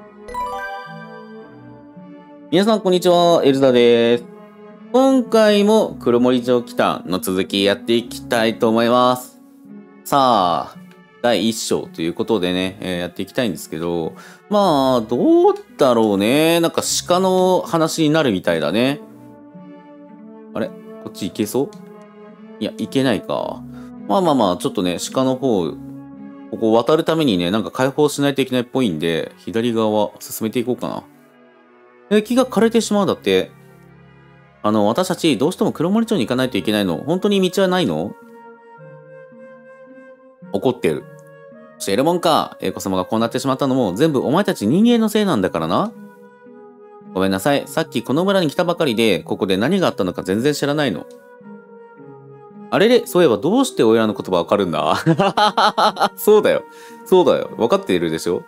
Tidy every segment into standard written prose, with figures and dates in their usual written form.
皆さん、こんにちは。エルザです。今回も黒森城北の続きやっていきたいと思います。さあ、第1章ということでね、やっていきたいんですけど、まあ、どうだろうね。なんか鹿の話になるみたいだね。あれこっち行けそう？いや、行けないか。まあ、ちょっとね、鹿の方、ここ渡るためにね、なんか解放しないといけないっぽいんで、左側進めていこうかな。木が枯れてしまうんだって。私たちどうしても黒森町に行かないといけないの？本当に道はないの？怒ってる。教えるもんか。英子様がこうなってしまったのも全部お前たち人間のせいなんだからな。ごめんなさい。さっきこの村に来たばかりで、ここで何があったのか全然知らないの。あれで、そういえばどうして親の言葉わかるんだ？そうだよ。そうだよ。わかっているでしょ？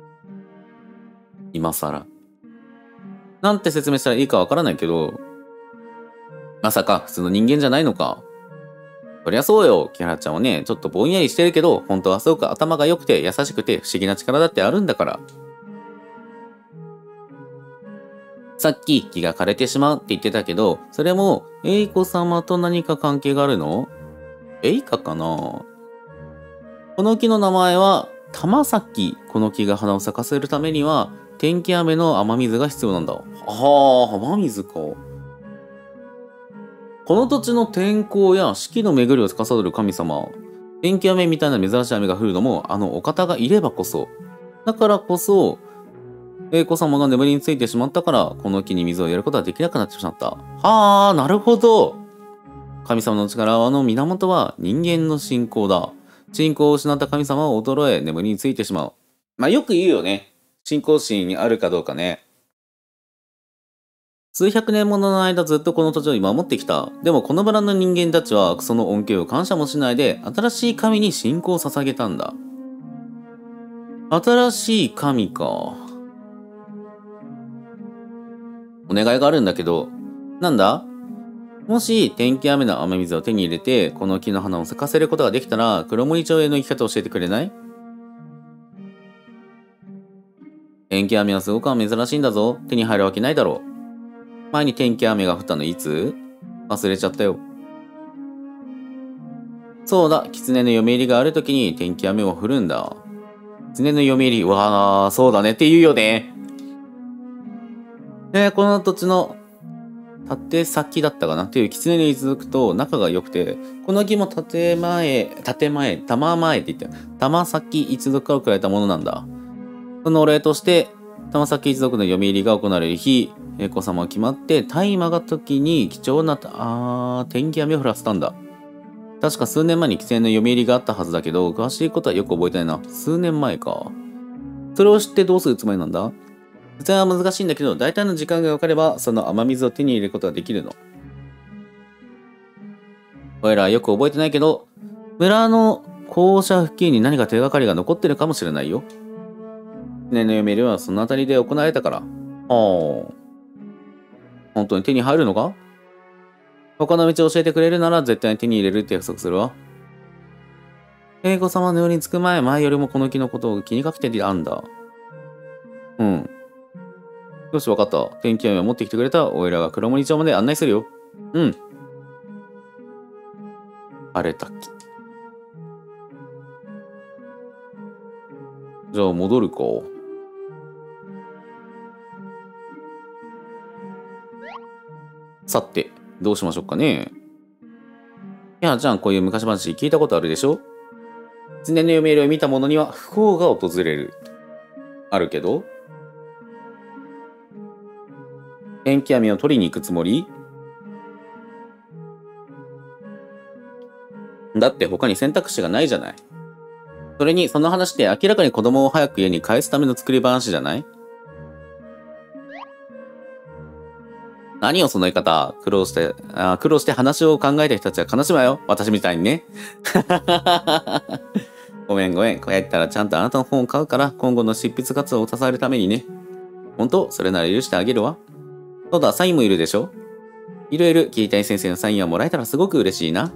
今更。なんて説明したらいいかわからないけど、まさか普通の人間じゃないのか。そりゃそうよ。キハラちゃんはね、ちょっとぼんやりしてるけど、本当はすごく頭が良くて優しくて不思議な力だってあるんだから。さっき木が枯れてしまうって言ってたけど、それも、エイコ様と何か関係があるの？エイカかな？この木の名前は、玉咲。この木が花を咲かせるためには、天気雨の雨水が必要なんだ。ああ、雨水か。この土地の天候や四季の巡りを司る神様。天気雨みたいな珍しい雨が降るのも、あのお方がいればこそ。だからこそ、英子様が眠りについてしまったから、この木に水をやることはできなくなってしまった。はあ、なるほど。神様の力の源は人間の信仰だ。信仰を失った神様は衰え、眠りについてしまう。まあよく言うよね。信仰心にあるかどうかね。数百年もの間ずっとこの土地を守ってきた。でもこの村の人間たちはその恩恵を感謝もしないで新しい神に信仰を捧げたんだ。新しい神か。お願いがあるんだけど。なんだ？もし天気雨の雨水を手に入れてこの木の花を咲かせることができたら黒森町への生き方を教えてくれない？天気雨はすごく珍しいんだぞ。手に入るわけないだろう。前に天気雨が降ったのいつ？忘れちゃったよ。そうだ、狐の嫁入りがある時に天気雨を降るんだ。狐の嫁入り、わあ、そうだねって言うよね。この土地の縦先だったかなっていう狐に続くと仲が良くて、この木も玉前って言って、玉先一族から送られたものなんだ。そのお礼として、玉崎一族の嫁入りが行われる日、英子様は決まって大麻が時に貴重な天気雨を降らせたんだ。確か数年前に規制の嫁入りがあったはずだけど、詳しいことはよく覚えてないな。数年前か。それを知ってどうするつもりなんだ？説明は難しいんだけど、大体の時間が分かれば、その雨水を手に入れることができるの。俺らはよく覚えてないけど、村の校舎付近に何か手がかりが残ってるかもしれないよ。年の嫁入りはその辺りで行われたから。本当に手に入るのか？他の道を教えてくれるなら絶対に手に入れるって約束するわ。英子様のように着く前よりもこの木のことを気にかけてたんだ。うん。よし、わかった。天気雨を持ってきてくれたおいらが黒森町まで案内するよ。うん。荒れた木。じゃあ戻るか。さて、どうしましょうかね。いや、じゃあこういう昔話聞いたことあるでしょ？狐の嫁入りを見た者には不幸が訪れる。あるけど、天気雨を取りに行くつもり？だって他に選択肢がないじゃない。それにその話って明らかに子供を早く家に帰すための作り話じゃない？何よその言い方。苦労して話を考えた人たちは悲しむわよ。私みたいにね。ごめん。帰ったらちゃんとあなたの本を買うから、今後の執筆活動を支えるためにね。ほんと？それなら許してあげるわ。そうだ、サインもいるでしょ？いる。桐谷先生のサインはもらえたらすごく嬉しいな。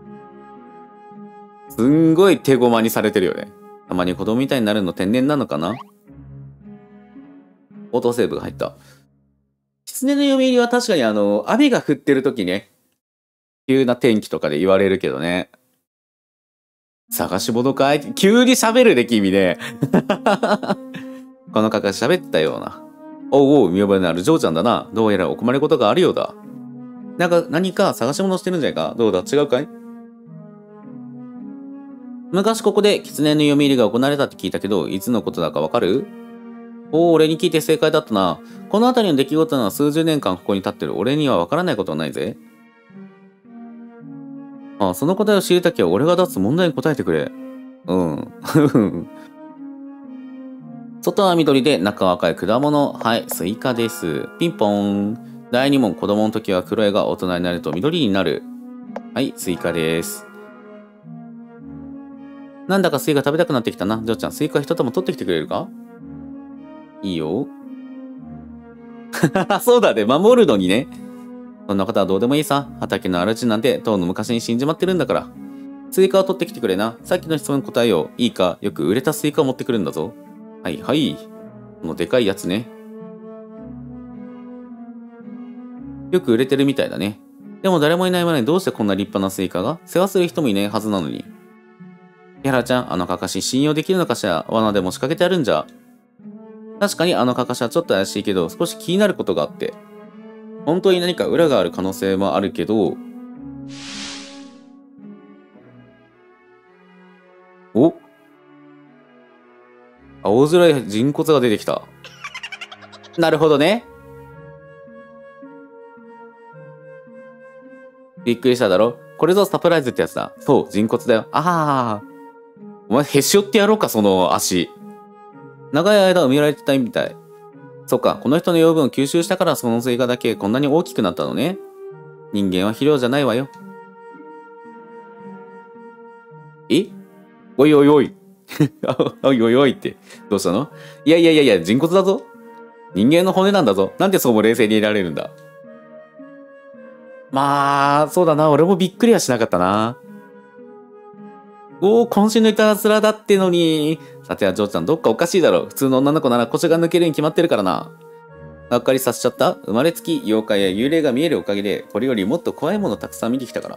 すんごい手駒にされてるよね。たまに子供みたいになるの天然なのかな？ オートセーブが入った。狐の読み入りは確かに雨が降ってる時ね、急な天気とかで言われるけどね。探し物かい？急に喋るね、君ね。このかかし喋ったような。おうおう、見覚えのある嬢ちゃんだな。どうやらお困りごとがあるようだ。何か探し物してるんじゃないか？どうだ？違うかい？昔ここで狐の読み入りが行われたって聞いたけど、いつのことだかわかる？おお、俺に聞いて正解だったな。この辺りの出来事は数十年間ここに立ってる俺にはわからないことはないぜ。ああ、その答えを知りたきゃ俺が出す問題に答えてくれ。うん。外は緑で中は赤い果物。はい、スイカです。ピンポーン。第2問、子供の時は黒いが大人になると緑になる。はい、スイカです。なんだかスイカ食べたくなってきたな。ジョーちゃん、スイカ一玉取ってきてくれるか？いいよ。そうだね、守るのにね。そんなことはどうでもいいさ。畑の主なんて、とうの昔に死んじまってるんだから。スイカを取ってきてくれな。さっきの質問に答えよう。いいか、よく売れたスイカを持ってくるんだぞ。はいはい。このでかいやつね。よく売れてるみたいだね。でも誰もいない村にどうしてこんな立派なスイカが？世話する人もいないはずなのに。木原ちゃん、あのかかし信用できるのかしら？罠でも仕掛けてあるんじゃ。確かにあのかかしはちょっと怪しいけど、少し気になることがあって。本当に何か裏がある可能性もあるけど、お？青空や人骨が出てきた。なるほどね。びっくりしただろ？これぞサプライズってやつだ。そう、人骨だよ。ああ。お前、へし折ってやろうか、その足。長い間埋められてたみたい。そっか、この人の養分を吸収したからそのスイカだけこんなに大きくなったのね。人間は肥料じゃないわよ。え？おいおいおい。おいおいおいって。どうしたの？いやいやいやいや、人骨だぞ。人間の骨なんだぞ。なんでそうも冷静にいられるんだ。まあ、そうだな。俺もびっくりはしなかったな。おお、渾身のいたずらだってのに。さては、ジョーちゃん、どっかおかしいだろ。普通の女の子なら腰が抜けるに決まってるからな。がっかりさせちゃった？生まれつき妖怪や幽霊が見えるおかげで、これよりもっと怖いものたくさん見てきたから。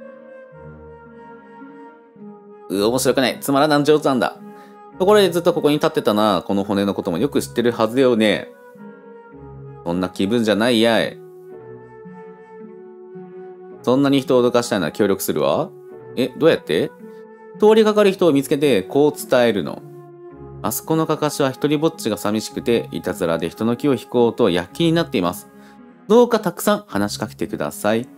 面白くない。つまらなん上手なんだ。ところでずっとここに立ってたな。この骨のこともよく知ってるはずよね。そんな気分じゃないやい。そんなに人を脅かしたいなら協力するわ。どうやって？通りかかる人を見つけてこう伝えるの。あそこのかかしは一人ぼっちが寂しくて、いたずらで人の気を引こうと躍起になっています。どうかたくさん話しかけてください。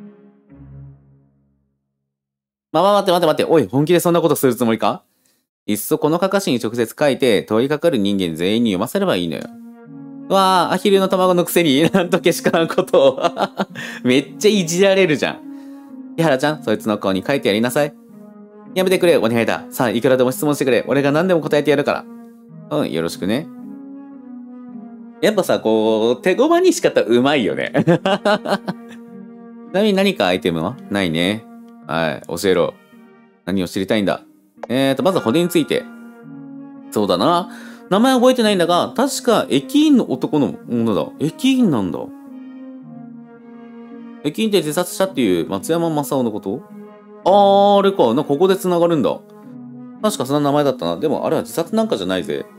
待って。おい、本気でそんなことするつもりか？いっそこのかかしに直接書いて、通りかかる人間全員に読ませればいいのよ。わあ、アヒルの卵のくせになんとけしからんことを。めっちゃいじられるじゃん。木原ちゃん、そいつの顔に書いてやりなさい。やめてくれ、お願いだ。さあ、いくらでも質問してくれ。俺が何でも答えてやるから。うん、よろしくね。やっぱさ、こう、手駒に仕方うまいよね。ちなみに何かアイテムはないね。はい、教えろ。何を知りたいんだ？まず骨について。そうだな。名前覚えてないんだが、確か駅員の男のものだ。駅員なんだ。駅員で自殺したっていう松山正夫のこと？あれか。ここで繋がるんだ。確かそんな名前だったな。でもあれは自殺なんかじゃないぜ。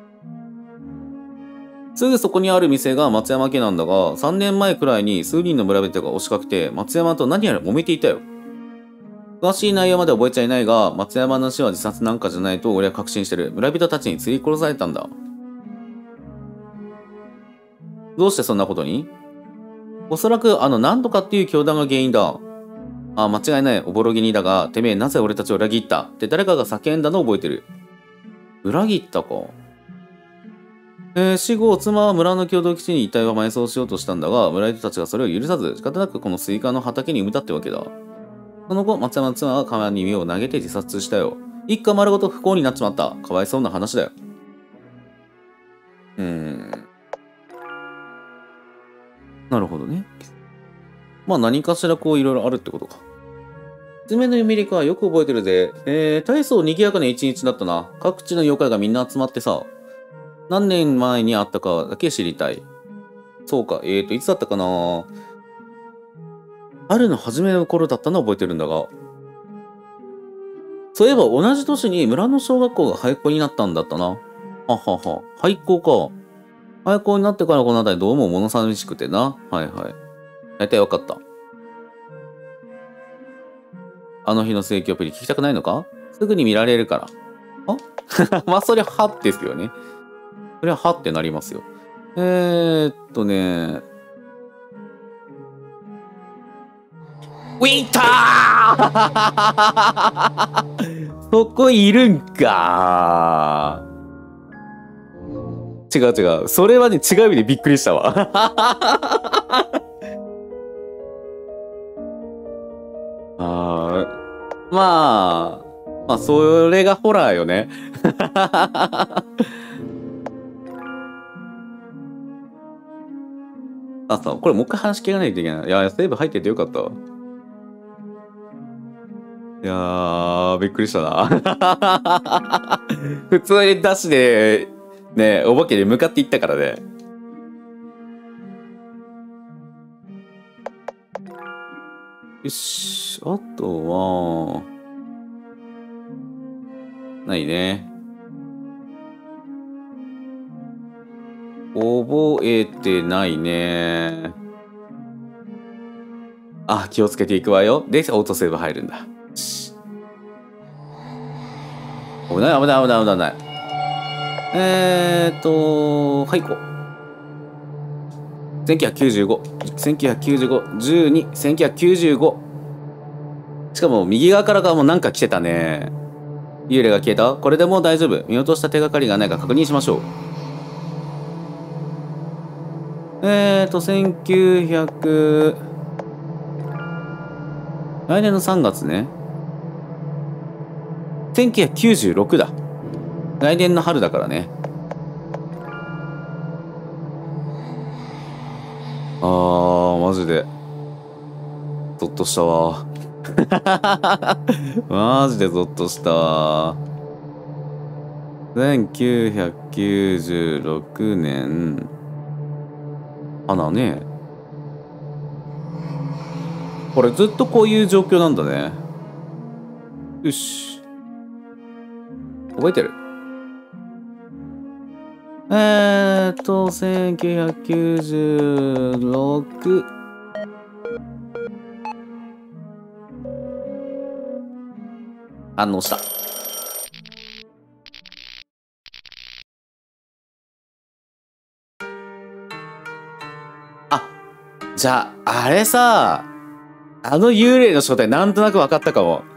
すぐそこにある店が松山家なんだが、3年前くらいに数人の村人が押しかけて、松山と何やら揉めていたよ。詳しい内容まで覚えちゃいないが、松山の死は自殺なんかじゃないと俺は確信してる。村人たちに釣り殺されたんだ。どうしてそんなことに？おそらく何とかっていう教団が原因だ。間違いない。おぼろげにだが、てめえなぜ俺たちを裏切ったって誰かが叫んだのを覚えてる。裏切ったか。死後、妻は村の共同基地に遺体を埋葬しようとしたんだが、村人たちがそれを許さず、仕方なくこのスイカの畑に埋めたってわけだ。その後、松山の妻は川に身を投げて自殺したよ。一家丸ごと不幸になっちまった。かわいそうな話だよ。なるほどね。何かしらこういろいろあるってことか。爪の読みリカはよく覚えてるぜ。大層賑やかな一日だったな。各地の妖怪がみんな集まってさ。 何年前にあったかだけ知りたい。そうか、いつだったかな。春の初めの頃だったのは覚えてるんだが。そういえば同じ年に村の小学校が廃校になったんだったな。ははは。廃校か。廃校になってからこの辺りどうも物寂しくてな。はいはい。大体わかった。あの日の盛況プリ聞きたくないのか？すぐに見られるから。あまあそりゃはってですよね。そりゃはってなりますよ。ウィンターそこいるんか。違う違う。それはね、違う意味でびっくりしたわ。まあ、それがホラーよね。そう、これもう一回話聞かないといけない。いや、セーブ入っててよかったわ。いやー、びっくりしたな。普通にダッシュで、ね、お化けに向かっていったからね。よし、あとは、ないね。覚えてないね。あ、気をつけていくわよ。で、オートセーブ入るんだ。危ない危ない危ない危ない。はいこう。1995、1995、12、1995。しかも右側からがもうなんか来てたね。幽霊が消えた？これでもう大丈夫。見落とした手がかりがないか確認しましょう。1900、来年の3月ね。1996だ。来年の春だからね。マジで。ゾッとしたわ。マジでゾッとしたわ。1996年。花ね。これずっとこういう状況なんだね。よし。覚えてる1996。反応した。あ、じゃあ、あれさ、あの幽霊の正体なんとなく分かったかも。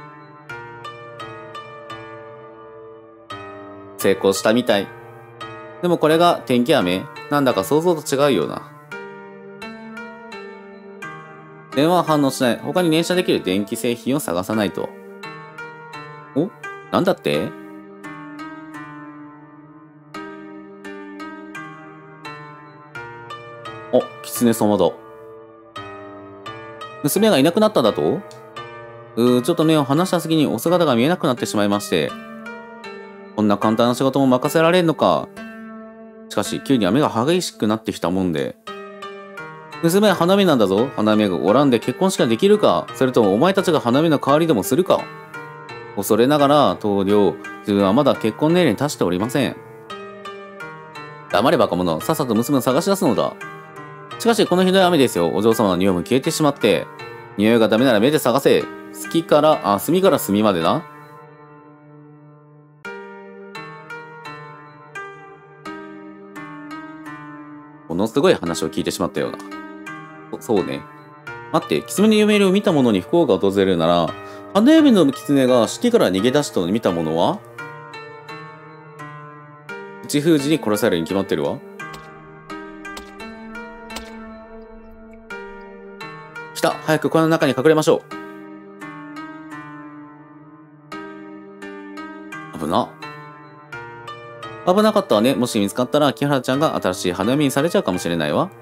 成功したみたい。でもこれが天気雨？なんだか想像と違うような。電話は反応しない。他に連射できる電気製品を探さないと。お？なんだって？お、狐様だ。娘がいなくなっただと？ちょっと目を離した隙にお姿が見えなくなってしまいまして。こんな簡単な仕事も任せられんのか。しかし、急に雨が激しくなってきたもんで。娘は花見なんだぞ。花見がおらんで結婚式ができるか。それともお前たちが花見の代わりでもするか。恐れながら、棟梁、自分はまだ結婚年齢に達しておりません。黙れバカ者、さっさと娘を探し出すのだ。しかし、このひどい雨ですよ。お嬢様の匂いも消えてしまって。匂いがダメなら目で探せ。隅から隅までな。ものすごい話を聞いてしまったような。そうね。待って、狐の夢を見た者に不幸が訪れるなら、花嫁の狐が式から逃げ出したのを見た者は内封じに殺されるに決まってるわ。来た、早くこの中に隠れましょう。危な。危なかったわね。もし見つかったら、木原ちゃんが新しい花嫁にされちゃうかもしれないわ。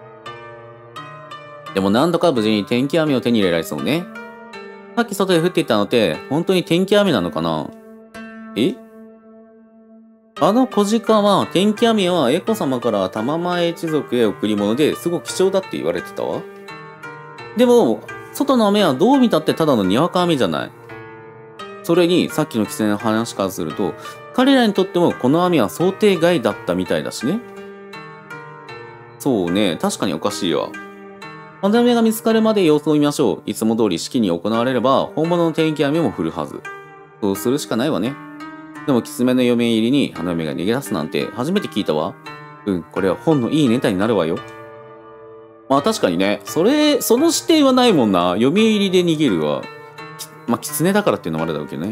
でも何度か無事に天気雨を手に入れられそうね。さっき外で降っていたのって、本当に天気雨なのかな？え？ あの小鹿は、天気網はエコ様から玉前一族へ贈り物ですごく貴重だって言われてたわ。でも、外の網はどう見たってただのにわか網じゃない。それに、さっきの狐の話からすると、彼らにとってもこの網は想定外だったみたいだしね。そうね、確かにおかしいわ。花嫁が見つかるまで様子を見ましょう。いつも通り式に行われれば、本物の天気網も振るはず。そうするしかないわね。でも、狐の嫁入りに花嫁が逃げ出すなんて初めて聞いたわ。これは本のいいネタになるわよ。まあ確かにね、その視点はないもんな。嫁入りで逃げるわ。まあ、狐だからっていうのもあるだろうけどね。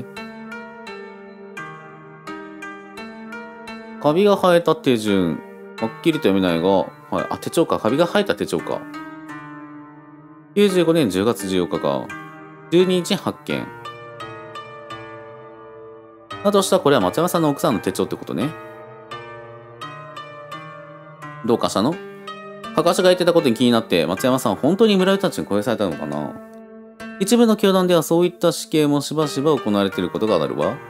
カビが生えた手順。はっきりと読めないが、はい。あ、手帳か。カビが生えた手帳か。95年10月14日か。12日発見。だとしたらこれは松山さんの奥さんの手帳ってことね。どうかしたの？かかしが言ってたことに気になって松山さんは本当に村人たちに殺されたのかな？一部の教団ではそういった死刑もしばしば行われていることがあるわ。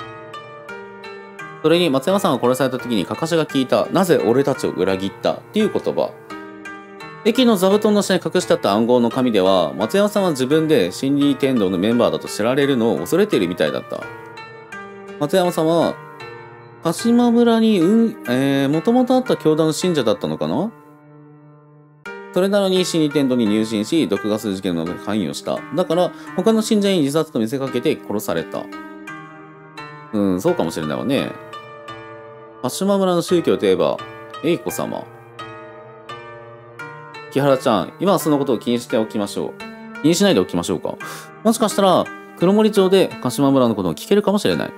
それに松山さんが殺された時にかかしが聞いた、なぜ俺たちを裏切ったっていう言葉。駅の座布団の下に隠してあった暗号の紙では、松山さんは自分で真理天道のメンバーだと知られるのを恐れているみたいだった。松山さんは、鹿島村にもともとあった教団の信者だったのかな？それなのに真理天道に入信し、毒ガス事件の関与した。だから、他の信者に自殺と見せかけて殺された。そうかもしれないわね。鹿島村の宗教といえば、英子様。木原ちゃん、今はそのことを気にしておきましょう。気にしないでおきましょうか。もしかしたら、黒森町で鹿島村のことを聞けるかもしれない。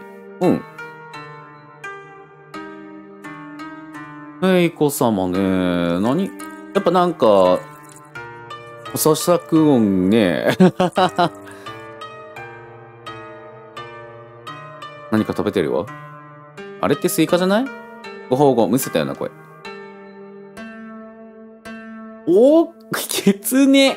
英子様ね、やっぱなんか、咀嚼音ね。何か食べてるわ。あれってスイカじゃない？ご保護、むせたような声。キツネ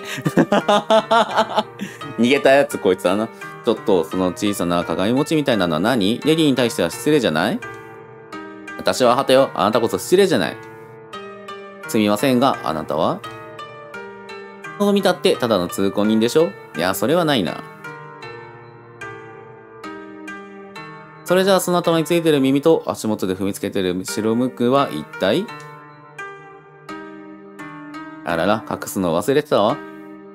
逃げたやつこいつだな。ちょっと、その小さな鏡餅みたいなのは何？レディに対しては失礼じゃない？私ははてよ。あなたこそ失礼じゃない。すみませんが、あなたは？そう見たってただの通行人でしょ？いや、それはないな。それじゃあその頭についてる耳と足元で踏みつけてる白むくは一体？あらら、隠すの忘れてたわ。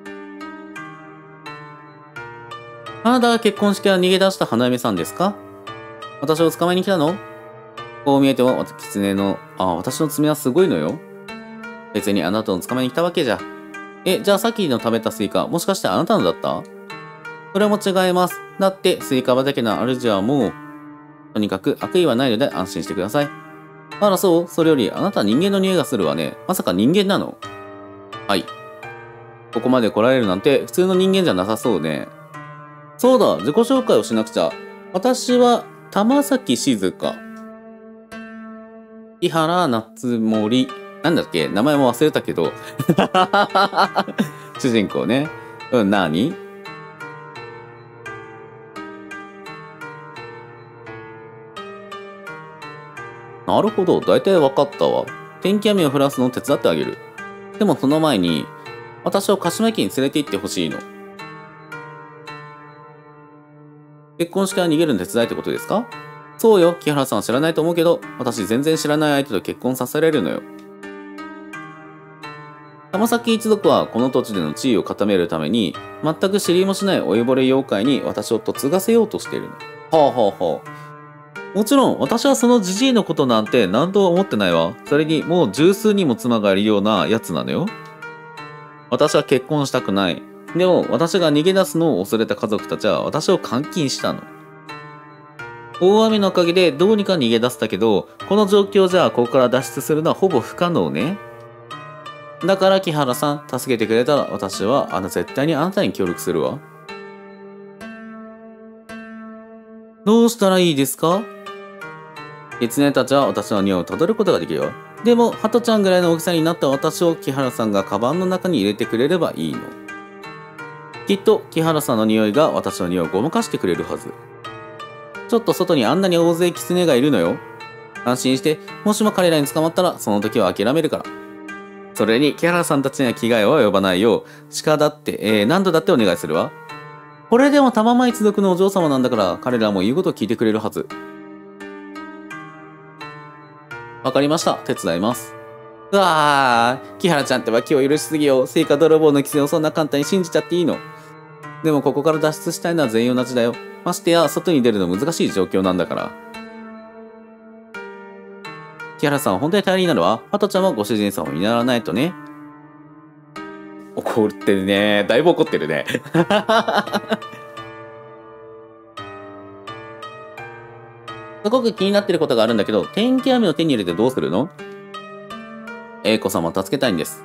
あなたが結婚式から逃げ出した花嫁さんですか？私を捕まえに来たの？こう見えても、私の爪はすごいのよ。別にあなたを捕まえに来たわけじゃ。じゃあさっきの食べたスイカ、もしかしてあなたのだった？それも違います。だって、スイカ畑の主はもう、とにかく悪意はないので安心してください。あらそう？それより、あなたは人間の匂いがするわね。まさか人間なの？はい。ここまで来られるなんて普通の人間じゃなさそうね。そうだ、自己紹介をしなくちゃ。私は、玉崎静香。木原夏森。なんだっけ？名前も忘れたけど。主人公ね。何？なるほど、大体わかったわ。天気雨を降らすのを手伝ってあげる。でもその前に、私を鹿島駅に連れて行ってほしいの。結婚式から逃げるの手伝いってことですか？そうよ、木原さんは知らないと思うけど、私全然知らない相手と結婚させられるのよ。玉崎一族はこの土地での地位を固めるために、全く知りもしない老いぼれ妖怪に私を嫁がせようとしているの。はあはあはあ。もちろん、私はそのじじいのことなんて何とも思ってないわ。それに、もう十数人も妻がいるようなやつなのよ。私は結婚したくない。でも、私が逃げ出すのを恐れた家族たちは私を監禁したの。大雨のおかげでどうにか逃げ出せたけど、この状況じゃここから脱出するのはほぼ不可能ね。だから木原さん、助けてくれたら私は絶対にあなたに協力するわ。どうしたらいいですか？狐たちは私の匂いをたどることができるよ。でも、ハトちゃんぐらいの大きさになった私を木原さんがカバンの中に入れてくれればいいの。きっと木原さんの匂いが私の匂いをごまかしてくれるはず。ちょっと外にあんなに大勢狐がいるのよ。 安心して、もしも彼らに捕まったら、その時は諦めるから。それに、木原さんたちには危害は及ばないよう、鹿だって、何度だってお願いするわ。これでも玉間一族のお嬢様なんだから、彼らも言うことを聞いてくれるはず。わかりました。手伝います。うわー、木原ちゃんっては気を許しすぎよ。聖火泥棒の規制をそんな簡単に信じちゃっていいの？でもここから脱出したいのは全員同じだよ。ましてや、外に出るの難しい状況なんだから。木原さんは本当に頼りになるわ。ハトちゃんもご主人様を見習わないとね。怒ってるね。だいぶ怒ってるね。すごく気になってることがあるんだけど、天気飴を手に入れてどうするの？英子様を助けたいんです。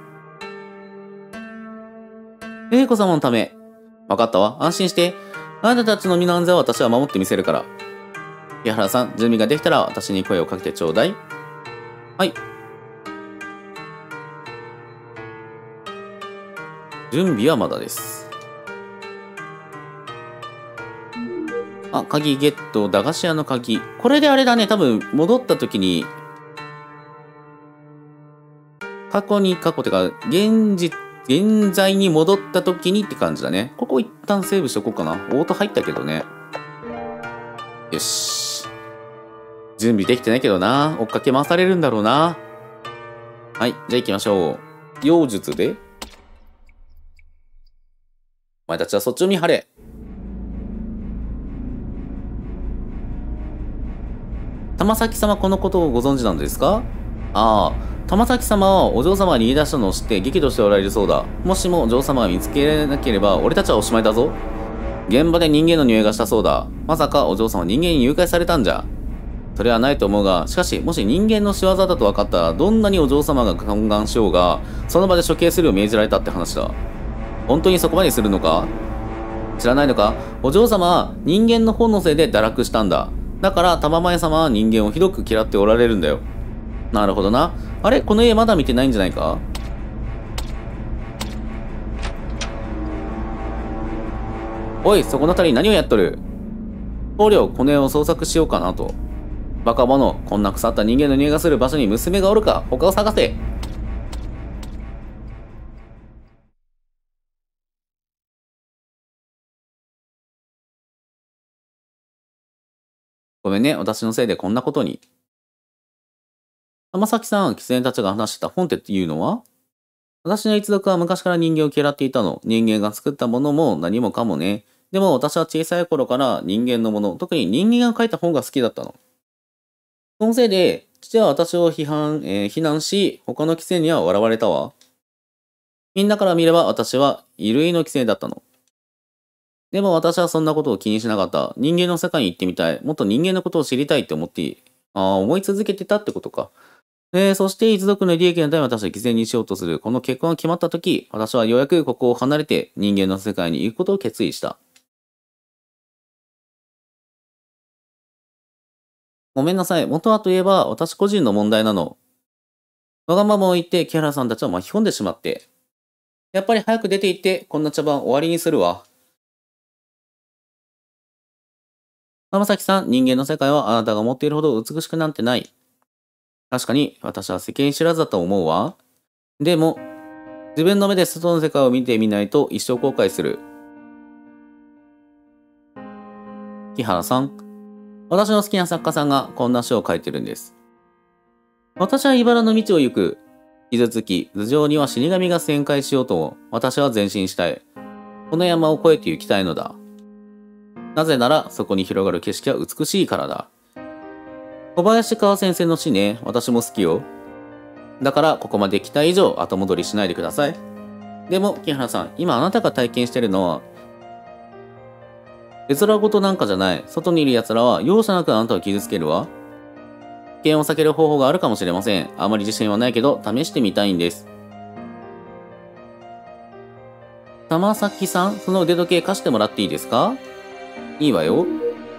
英子様のため。わかったわ。安心して。あなたたちの身の安全は私は守ってみせるから。木原さん、準備ができたら私に声をかけてちょうだい。はい。準備はまだです。あ、鍵ゲット。駄菓子屋の鍵。これであれだね。多分、戻った時に、過去ってか、現在に戻った時にって感じだね。ここ一旦セーブしとこうかな。オート入ったけどね。よし。準備できてないけどな。追っかけ回されるんだろうな。はい。じゃあ行きましょう。妖術で。お前たちはそっちを見張れ。玉崎様このことをご存知なのですか？ああ、玉崎様はお嬢様が逃げ出したのを知って激怒しておられるそうだ。もしもお嬢様が見つけられなければ俺たちはおしまいだぞ。現場で人間の匂いがしたそうだ。まさかお嬢様は人間に誘拐されたんじゃ。それはないと思うが、しかしもし人間の仕業だと分かったらどんなにお嬢様が懇願しようが、その場で処刑するよう命じられたって話だ。本当にそこまでするのか？知らないのか？お嬢様は人間の本のせいで堕落したんだ。だから玉前様は人間をひどく嫌っておられるんだよ。なるほどな。あれこの家まだ見てないんじゃないか？おい、そこの辺り何をやっとる？棟梁、この絵を捜索しようかなと。バカ者、こんな腐った人間の匂いがする場所に娘がおるか？他を探せ。ごめんね、私のせいでこんなことに。浜崎さん、キツネたちが話してた本っていうのは？私の一族は昔から人間を嫌っていたの。人間が作ったものも何もかもね。でも私は小さい頃から人間のもの、特に人間が書いた本が好きだったの。そのせいで、父は私を非難し、他のキツネには笑われたわ。みんなから見れば私は衣類のキツネだったの。でも私はそんなことを気にしなかった。人間の世界に行ってみたい。もっと人間のことを知りたいって思い続けてたってことか。そして一族の利益のため私は犠牲にしようとする。この結婚が決まった時、私はようやくここを離れて人間の世界に行くことを決意した。ごめんなさい。元はといえば私個人の問題なの。わがままを言って木原さんたちを巻き込んでしまって。やっぱり早く出て行ってこんな茶番終わりにするわ。浜崎さん、人間の世界はあなたが思っているほど美しくなんてない。確かに私は世間知らずだと思うわ。でも、自分の目で外の世界を見てみないと一生後悔する。木原さん、私の好きな作家さんがこんな詩を書いてるんです。私は茨の道を行く。傷つき、頭上には死神が旋回しようとも、私は前進したい。この山を越えて行きたいのだ。なぜなら、そこに広がる景色は美しいからだ。小林川先生の詩ね、私も好きよ。だから、ここまで来た以上、後戻りしないでください。でも、木原さん、今あなたが体験してるのは、絵面ごとなんかじゃない。外にいる奴らは容赦なくあなたを傷つけるわ。危険を避ける方法があるかもしれません。あまり自信はないけど、試してみたいんです。玉崎さん、その腕時計貸してもらっていいですか？いいわよ。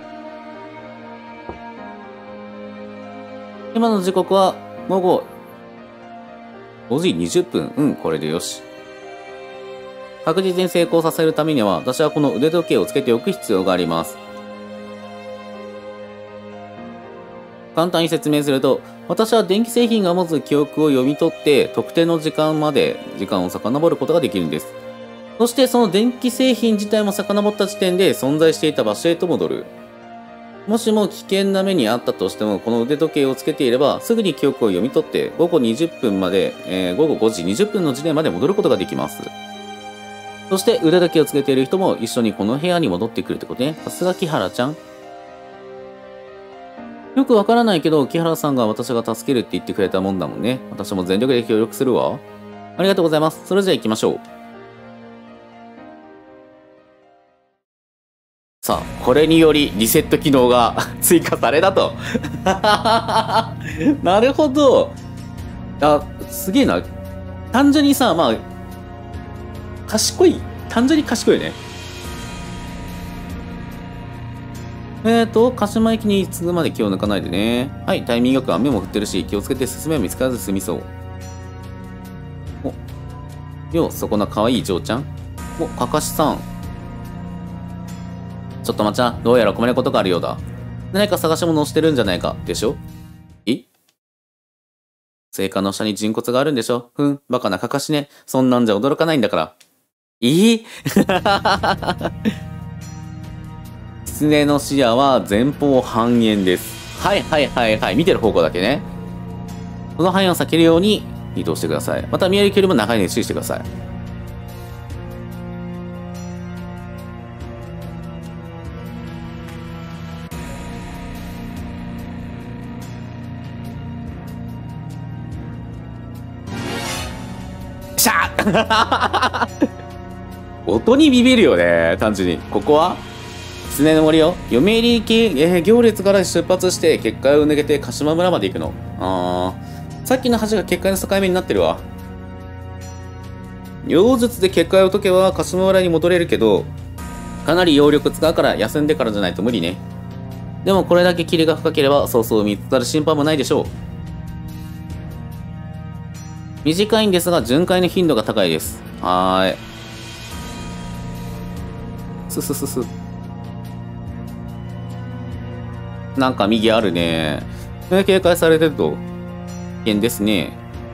今の時刻は午後5時20分。うん、これでよし。確実に成功させるためには、私はこの腕時計をつけておく必要があります。 簡単に説明すると、私は電気製品が持つ記憶を読み取って、特定の時間まで時間を遡ることができるんです。そしてその電気製品自体も遡った時点で存在していた場所へと戻る。もしも危険な目にあったとしても、この腕時計をつけていれば、すぐに記憶を読み取って、午後20分まで、午後5時20分の時点まで戻ることができます。そして腕時計をつけている人も一緒にこの部屋に戻ってくるってことね。さすが木原ちゃん。よくわからないけど、木原さんが私が助けるって言ってくれたもんだもんね。私も全力で協力するわ。ありがとうございます。それじゃあ行きましょう。さあ、これによりリセット機能が追加されたと。なるほど。あ、すげえな。単純にさ、まあ、賢い。単純に賢いよね。鹿島駅に着くまで気を抜かないでね。はい、タイミングよく雨も降ってるし、気をつけて進めば見つからず済みそう。お、よう、そこな可愛い嬢ちゃん。お、かかしさん。ちょっと待ちな。どうやら困ることがあるようだ。何か探し物をしてるんじゃないか、でしょ？聖火の下に人骨があるんでしょ？バカなかかしね。そんなんじゃ驚かないんだから。狐の視野は前方半円です。はいはいはいはい。見てる方向だけね。この範囲を避けるように移動してください。また見える距離も長いので注意してください。シャー音にビビるよね、単純に。ここは狐の森よ。読売行列から出発して結界を抜けて鹿島村まで行くの。さっきの橋が結界の境目になってるわ。妖術で結界を解けば鹿島村に戻れるけど、かなり揚力使うから休んでからじゃないと無理ね。でもこれだけ霧が深ければそうそう見つかる心配もないでしょう。短いんですが巡回の頻度が高いです。はーい。すすすす。なんか右あるね。警戒されてると危険ですね。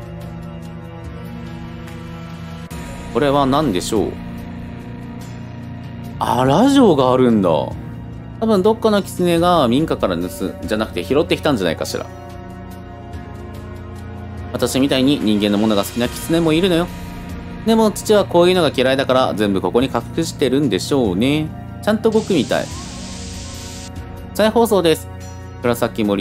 これは何でしょう。ラジオがあるんだ。多分どっかの狐が民家からじゃなくて拾ってきたんじゃないかしら。私みたいに人間のものが好きな狐もいるのよ。でも父はこういうのが嫌いだから全部ここに隠してるんでしょうね。ちゃんと動くみたい。再放送です。黒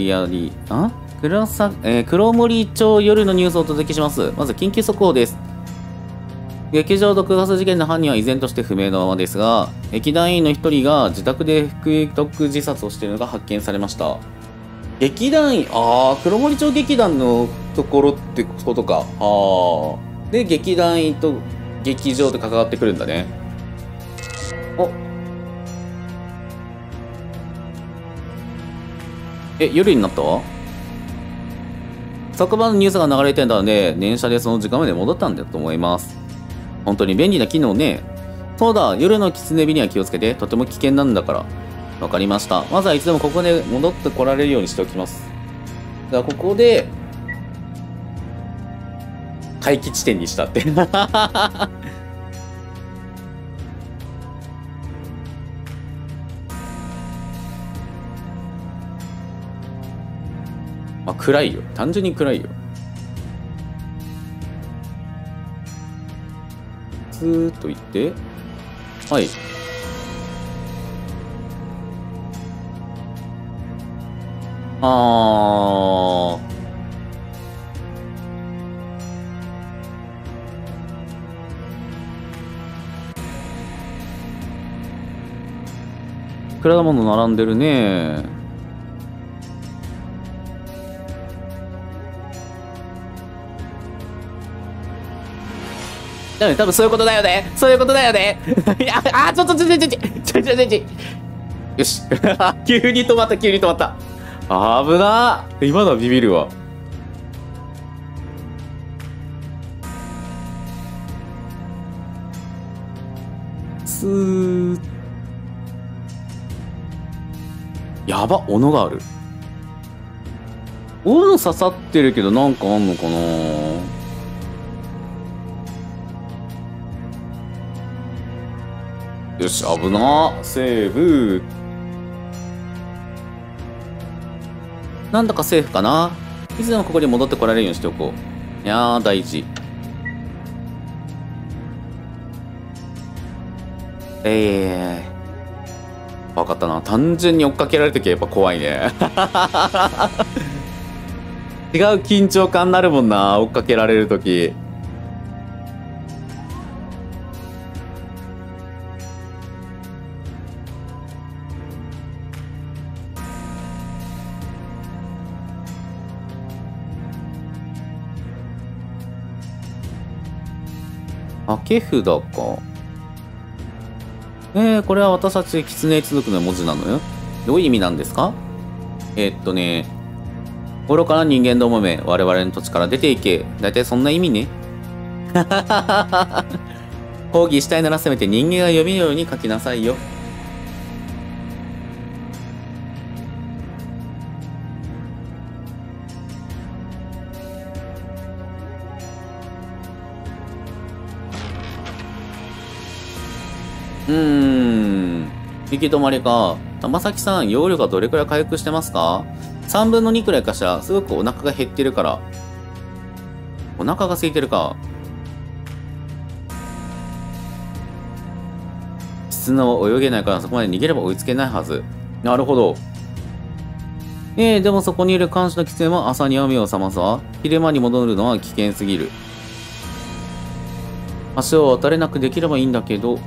森町夜のニュースをお届けします。まず緊急速報です。劇場毒ガス事件の犯人は依然として不明のままですが、劇団員の一人が自宅で服毒自殺をしているのが発見されました。劇団員、黒森町劇団のところってことか。で、劇団員と劇場と関わってくるんだね。夜になった？昨晩のニュースが流れてたので、電車でその時間まで戻ったんだと思います。本当に便利な機能ね。そうだ、夜の狐火には気をつけて、とても危険なんだから。わかりました。まずはいつでもここで戻ってこられるようにしておきます。だからここで、待機地点にしたって。暗いよ。単純に暗いよ。スーッと行って。はい。果物並んでるね。多分そういうことだよね。そういうことだよね。いや、ちょ。よし。急に止まった、急に止まった。危なー。今のはビビるわ。スー。やば、斧がある。 斧刺さってるけどなんかあんのかな。よし、危な。セーブ。なんだかセーフかな。いつでもここに戻ってこられるようにしておこう。いやー、大事。わかったな。単純に追っかけられるときはやっぱ怖いね。違う緊張感になるもんな。追っかけられるとき。手札か。これは私たち狐一族の文字なのよ。どういう意味なんですか？愚かな人間どもめ、我々の土地から出ていけ。だいたいそんな意味ね。抗議したいならせめて人間が読めるように書きなさいよ。行き止まりか。玉崎さん、容量がどれくらい回復してますか？ 3 分の2くらいかしら。すごくお腹が減ってるから。お腹が空いてるか。砂は泳げないからそこまで逃げれば追いつけないはず。なるほど。でもそこにいる監視の狐も朝には目を覚ますわ。昼間に戻るのは危険すぎる。橋を渡れなくできればいいんだけど。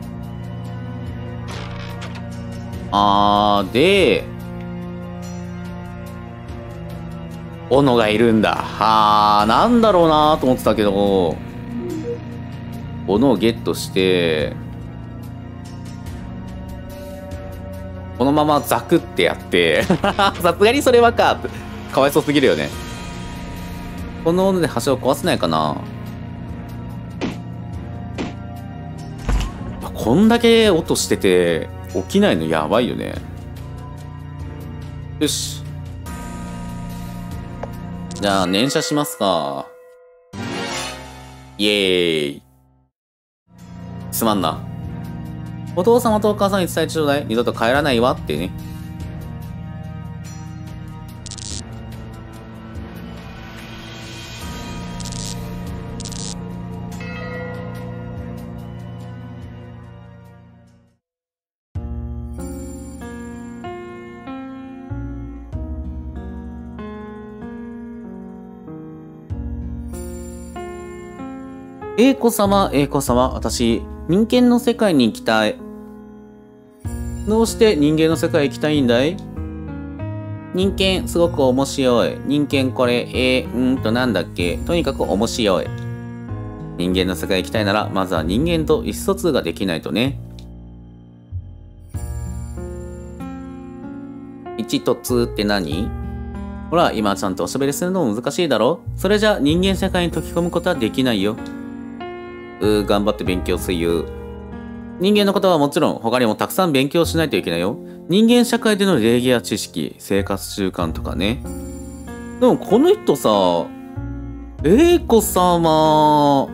で、斧がいるんだ。なんだろうなと思ってたけど、斧をゲットして、このままザクってやって、さすがにそれはかわいそうすぎるよね。この斧で橋を壊せないかな。こんだけ音してて、起きないのやばいよね。よし。じゃあ、連射しますか。イエーイ。すまんな。お父様とお母さんに伝えてちょうだい。二度と帰らないわってね。英子様、私、人間の世界に行きたい。どうして人間の世界へ行きたいんだい？人間、すごく面白い。人間これ、なんだっけ？とにかく面白い。人間の世界へ行きたいなら、まずは人間と意思疎通ができないとね。1と2って何？ほら、今ちゃんとおしゃべりするのも難しいだろ？それじゃ人間社会に溶き込むことはできないよ。頑張って勉強せよ。人間のことはもちろん他にもたくさん勉強しないといけないよ。人間社会での礼儀や知識、生活習慣とかね。でもこの人さ、英子様、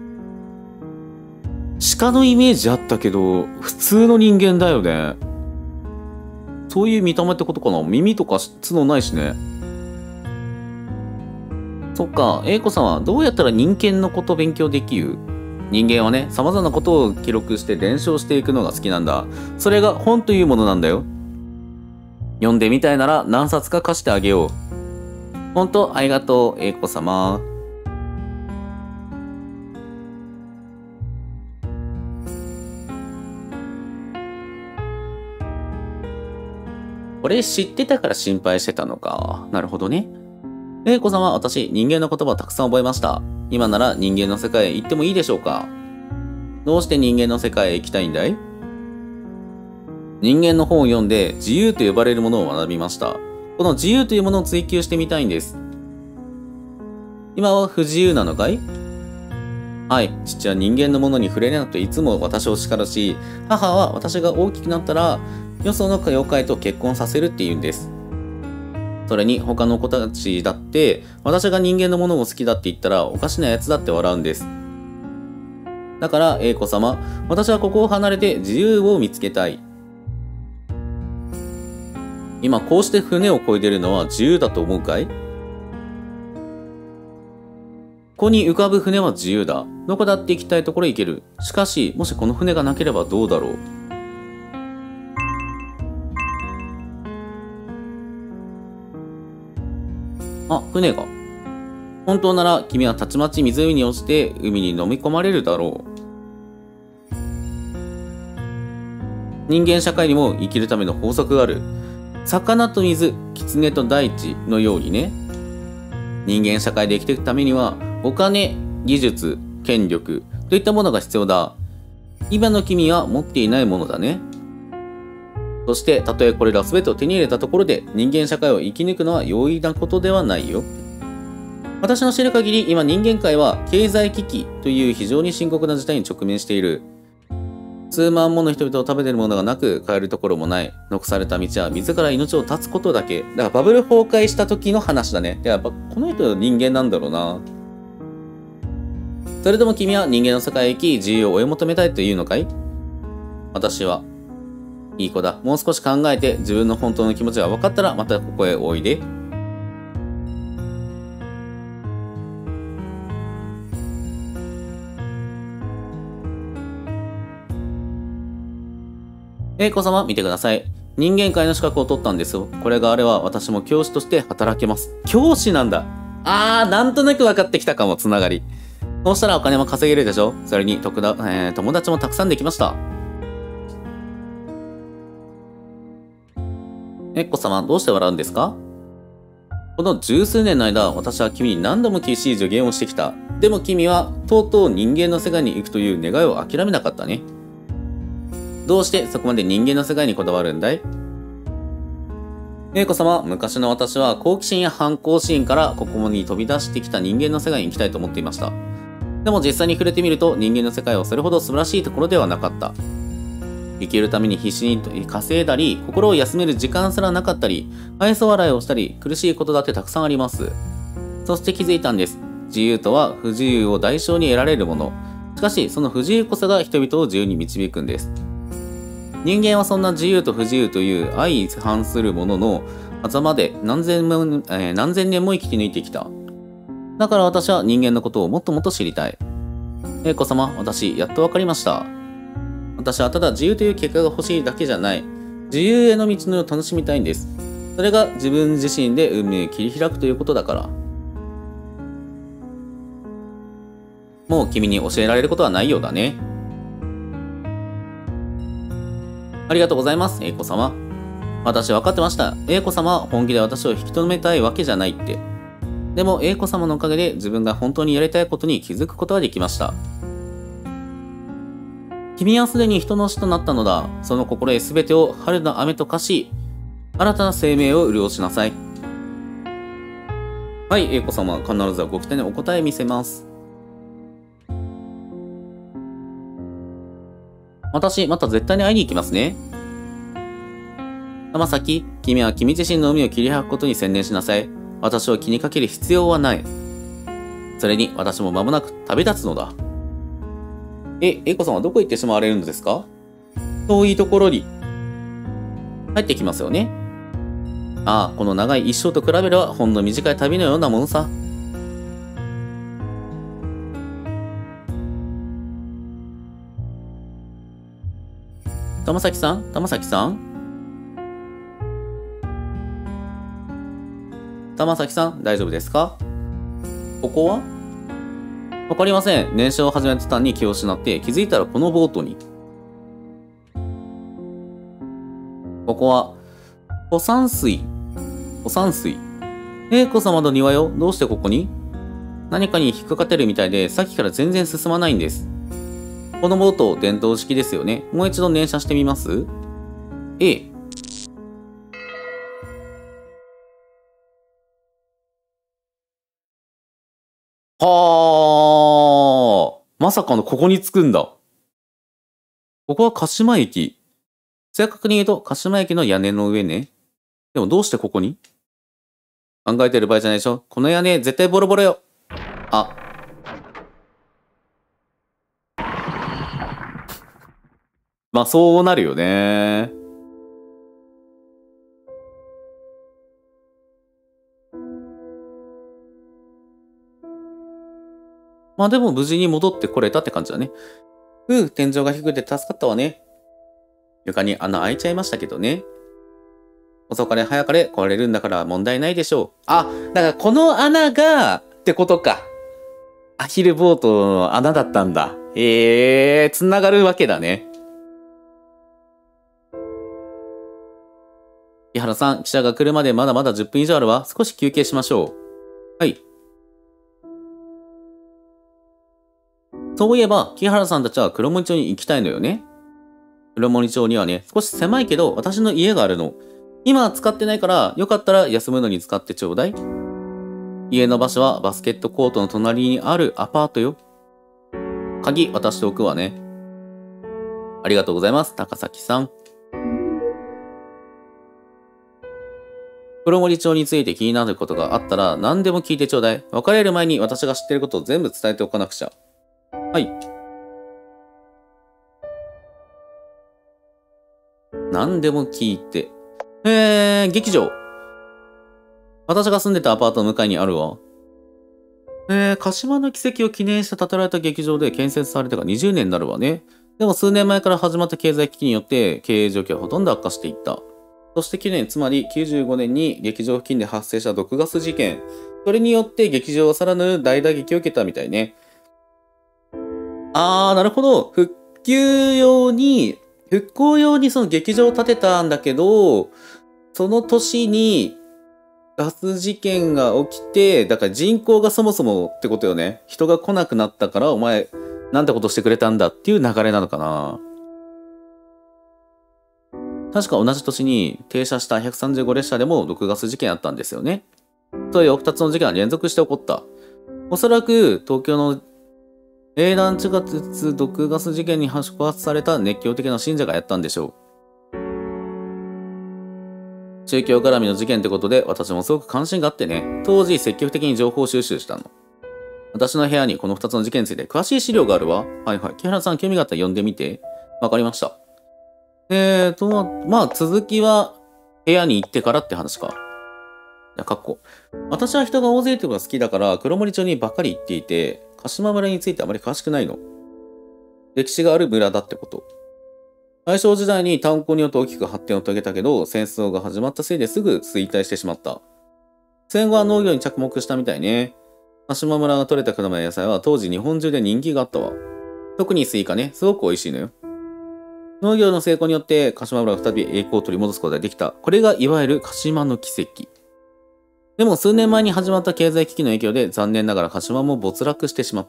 鹿のイメージあったけど、普通の人間だよね。そういう見た目ってことかな？耳とか角ないしね。そっか、英子さんはどうやったら人間のこと勉強できる？人間はね、様々なことを記録して伝承していくのが好きなんだ。それが本というものなんだよ。読んでみたいなら何冊か貸してあげよう。ほんとありがとう、英子様。これ知ってたから心配してたのか。なるほどね。英子様、私、人間の言葉をたくさん覚えました。今なら人間の世界へ行ってもいいでしょうか？どうして人間の世界へ行きたいんだい？人間の本を読んで自由と呼ばれるものを学びました。この自由というものを追求してみたいんです。今は不自由なのかい？はい、父は人間のものに触れないといつも私を叱るし、母は私が大きくなったら、よその妖怪と結婚させるって言うんです。 それに他の子たちだって、私が人間のものを好きだって言ったらおかしなやつだって笑うんです。だから、英子様、私はここを離れて自由を見つけたい。今こうして船を漕いでるのは自由だと思うかい？ここに浮かぶ船は自由だ。どこだって行きたいところへ行ける。しかし、もしこの船がなければどうだろう。あ、船が。本当なら君はたちまち湖に落ちて海に飲み込まれるだろう。人間社会にも生きるための法則がある。魚と水、狐と大地のようにね。人間社会で生きていくためには、お金、技術、権力といったものが必要だ。今の君は持っていないものだね。そして、たとえこれら全てを手に入れたところで人間社会を生き抜くのは容易なことではないよ。私の知る限り、今人間界は経済危機という非常に深刻な事態に直面している。数万もの人々を食べているものがなく、帰るところもない。残された道は自ら命を絶つことだけ。だからバブル崩壊した時の話だね。やっぱこの人人間なんだろうな。それでも君は人間の世界へ行き、自由を追い求めたいというのかい？私は。いい子だ。もう少し考えて自分の本当の気持ちが分かったらまたここへおいで。英子様、見てください。人間界の資格を取ったんですよ。これがあれば私も教師として働けます。教師なんだ。なんとなく分かってきたかも、つながり。そうしたらお金も稼げるでしょ。それに友達もたくさんできました。英子様、どうして笑うんですか？この十数年の間、私は君に何度も厳しい助言をしてきた。でも君は、とうとう人間の世界に行くという願いを諦めなかったね。どうしてそこまで人間の世界にこだわるんだい？英子様、昔の私は好奇心や反抗心からここに飛び出してきた人間の世界に行きたいと思っていました。でも実際に触れてみると人間の世界はそれほど素晴らしいところではなかった。生きるために必死に稼いだり、心を休める時間すらなかったり、愛想笑いをしたり、苦しいことだってたくさんあります。そして気づいたんです。自由とは不自由を代償に得られるもの。しかし、その不自由こそが人々を自由に導くんです。人間はそんな自由と不自由という相反するものの狭間で何千年も生きて抜いてきた。だから私は人間のことをもっともっと知りたい。英子様、私、やっとわかりました。私はただ自由という結果が欲しいだけじゃない。自由への道のりを楽しみたいんです。それが自分自身で運命を切り開くということだから。もう君に教えられることはないようだね。ありがとうございます、英子様。私分かってました。英子様は本気で私を引き止めたいわけじゃないって。でも英子様のおかげで自分が本当にやりたいことに気づくことができました。君はすでに人の死となったのだ。その心へ全てを春の雨と化し、新たな生命を潤しなさい。はい、英子様、必ずご期待にお答え見せます。私、また絶対に会いに行きますね。玉崎、君は君自身の海を切り開くことに専念しなさい。私を気にかける必要はない。それに、私も間もなく旅立つのだ。英子さんはどこ行ってしまわれるのですか？遠いところに。帰ってきますよね。この長い一生と比べれば、ほんの短い旅のようなものさ。玉崎さん玉崎さん玉崎さん、大丈夫ですか？ここはわかりません。燃焼を始めた途端に気を失って気づいたらこのボートに。ここは、保山水。保山水。英子様の庭よ。どうしてここに？何かに引っかかってるみたいで、さっきから全然進まないんです。このボート、電動式ですよね。もう一度燃射してみます？ええ。はあ。まさかのここに着くんだ。ここは鹿島駅。正確に言うと鹿島駅の屋根の上ね。でもどうしてここに？ 考えてる場合じゃないでしょ。この屋根、絶対ボロボロよ。あ。まあ、そうなるよね。まあでも無事に戻ってこれたって感じだね。天井が低くて助かったわね。床に穴開いちゃいましたけどね。遅かれ早かれ壊れるんだから問題ないでしょう。あ、だからこの穴が、ってことか。アヒルボートの穴だったんだ。繋がるわけだね。木原さん、記者が来るまでまだまだ10分以上あるわ。少し休憩しましょう。はい。そういえば、木原さんたちは黒森町に行きたいのよね。黒森町にはね、少し狭いけど私の家があるの。今は使ってないから、よかったら休むのに使ってちょうだい。家の場所はバスケットコートの隣にあるアパートよ。鍵渡しておくわね。ありがとうございます、高崎さん。黒森町について気になることがあったら何でも聞いてちょうだい。別れる前に私が知ってることを全部伝えておかなくちゃ。はい。何でも聞いて。劇場。私が住んでたアパートの向かいにあるわ。鹿島の奇跡を記念して建てられた劇場で建設されてから20年になるわね。でも数年前から始まった経済危機によって経営状況はほとんど悪化していった。そして去年、つまり95年に劇場付近で発生した毒ガス事件。それによって劇場はさらなる大打撃を受けたみたいね。なるほど。復興用にその劇場を建てたんだけど、その年にガス事件が起きて、だから人口がそもそもってことよね。人が来なくなったから、お前、なんてことしてくれたんだっていう流れなのかな。確か同じ年に停車した135列車でも毒ガス事件あったんですよね。そういう2つの事件は連続して起こった。おそらく東京の営団地下鉄毒ガス事件に触発された熱狂的な信者がやったんでしょう。宗教絡みの事件ってことで私もすごく関心があってね、当時積極的に情報収集したの。私の部屋にこの2つの事件について詳しい資料があるわ。はいはい。木原さん興味があったら読んでみて。わかりました。まあ続きは部屋に行ってからって話か。私は人が大勢いるのが好きだから黒森町にばっかり行っていて、鹿島村についてあまり詳しくないの。歴史がある村だってこと。大正時代に炭鉱によって大きく発展を遂げたけど、戦争が始まったせいですぐ衰退してしまった。戦後は農業に着目したみたいね。鹿島村が採れた果物や野菜は当時日本中で人気があったわ。特にスイカね、すごく美味しいのよ。農業の成功によって鹿島村が再び栄光を取り戻すことができた。これがいわゆる鹿島の奇跡。でも数年前に始まった経済危機の影響で残念ながら鹿島も没落してしまった。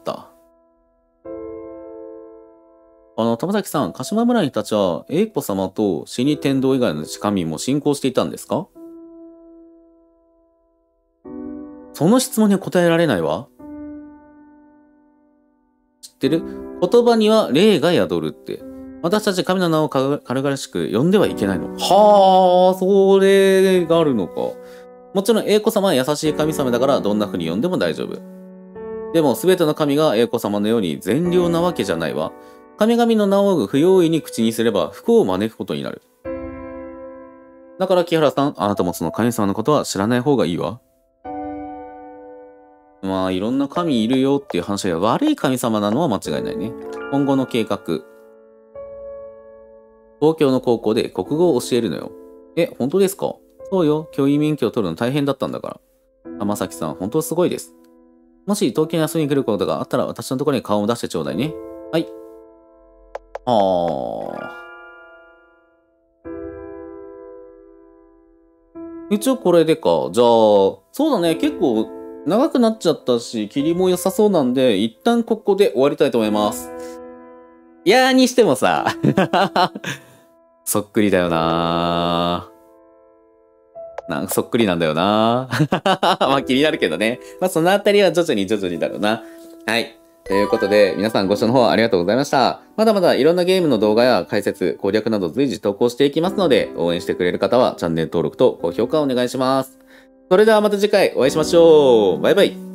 玉崎さん、鹿島村の人たちは英子様と死に天道以外の神民も信仰していたんですか？その質問には答えられないわ。知ってる？言葉には霊が宿るって。私たち神の名を軽々しく呼んではいけないの。はあ、それがあるのか。もちろん英子様は優しい神様だからどんな風に呼んでも大丈夫。でも全ての神が英子様のように善良なわけじゃないわ。神々の名を不用意に口にすれば不幸を招くことになる。だから木原さん、あなたもその神様のことは知らない方がいいわ。まあいろんな神いるよっていう話が悪い神様なのは間違いないね。今後の計画。東京の高校で国語を教えるのよ。本当ですか？そうよ。教員免許を取るの大変だったんだから。浜崎さん、本当すごいです。もし東京に遊びに来ることがあったら私のところに顔を出してちょうだいね。はい。一応これでか。じゃあ、そうだね。結構長くなっちゃったし、霧も良さそうなんで、一旦ここで終わりたいと思います。いやーにしてもさ、そっくりだよなー。なんかそっくりなんだよなー。まあ気になるけどね。まあそのあたりは徐々にだろうな。はい。ということで、皆さんご視聴の方ありがとうございました。まだまだいろんなゲームの動画や解説、攻略など随時投稿していきますので、応援してくれる方はチャンネル登録と高評価をお願いします。 それではまた次回お会いしましょう。バイバイ。